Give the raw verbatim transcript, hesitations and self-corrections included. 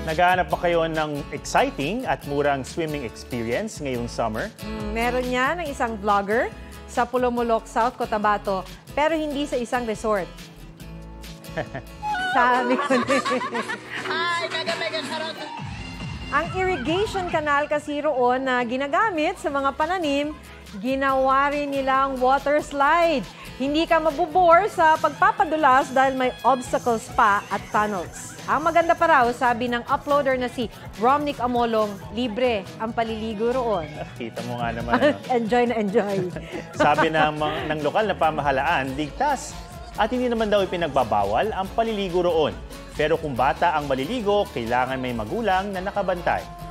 Naghahanap pa kayo ng exciting at murang swimming experience ngayong summer? Mm, meron yan ng isang vlogger sa Polomolok, South Cotabato, pero hindi sa isang resort. Sabi ko ang irrigation canal kasi roon na ginagamit sa mga pananim, ginawa rin nilang waterslide. Hindi ka mabubore sa pagpapadulas dahil may obstacles pa at tunnels. Ang maganda pa raw, sabi ng uploader na si Romnick Amolong, libre ang paliligo roon. Kita mo nga naman. Ano? Enjoy na enjoy. Sabi ng, ng lokal na pamahalaan, ligtas. At hindi naman daw ipinagbabawal ang paliligo roon. Pero kung bata ang maliligo, kailangan may magulang na nakabantay.